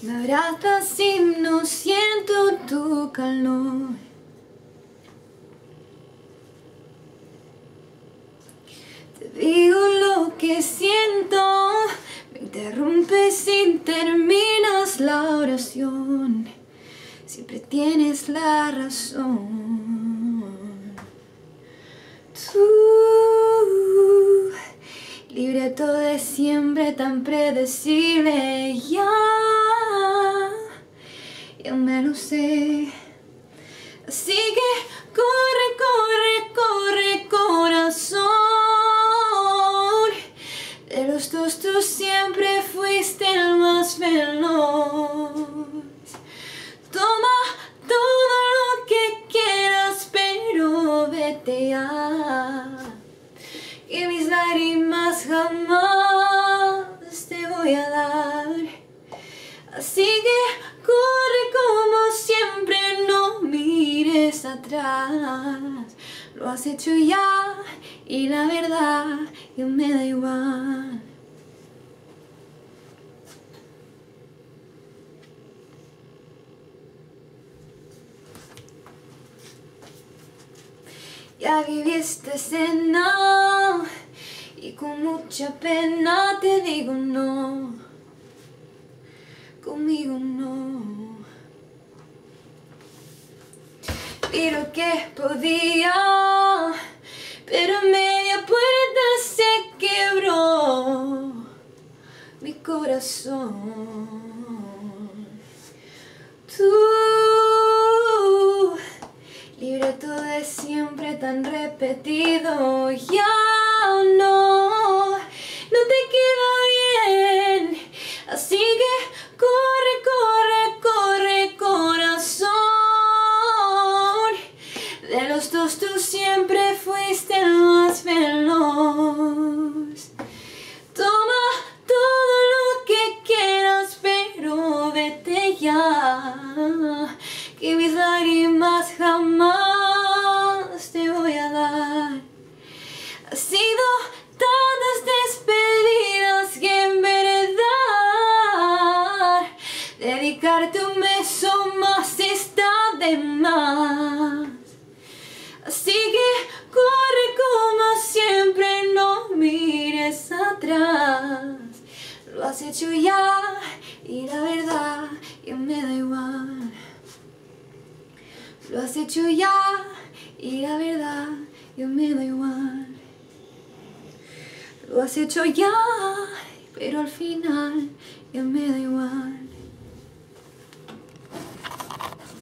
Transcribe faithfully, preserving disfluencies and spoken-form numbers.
Me abrazas y no siento tu calor. Te digo lo que siento, me interrumpes y terminas la oración. Siempre tienes la razón. Tú, libreto de siempre tan predecible, ya, ya me lo sé. Así que corre, corre, corre, corazón. De los dos tú siempre fuiste el más veloz. Toma todo lo que quieras, pero vete ya. Que mis lágrimas jamás te voy a dar. Así que corre como siempre, no mires atrás. Lo has hecho ya y la verdad ya me da igual. Ya viví esta escena y con mucha pena te digo no, conmigo no. Y lo que podía, pero a media puerta se quebró mi corazón. Tú, libreto de siempre tan repetido, ya no, no te queda bien. Así que corre, corre, corre, corazón. De los dos tú siempre fuiste el más veloz. Toma todo lo que quieras, pero vete ya. Que mis lágrimas jamás te voy a dar. Ha sido tantas despedidas que en verdad dedicarte un beso más está de más. Así que corre como siempre, no mires atrás. Lo has hecho ya y la verdad ya me da igual. Lo has hecho ya y la verdad ya me da igual. Lo has hecho ya, pero al final ya me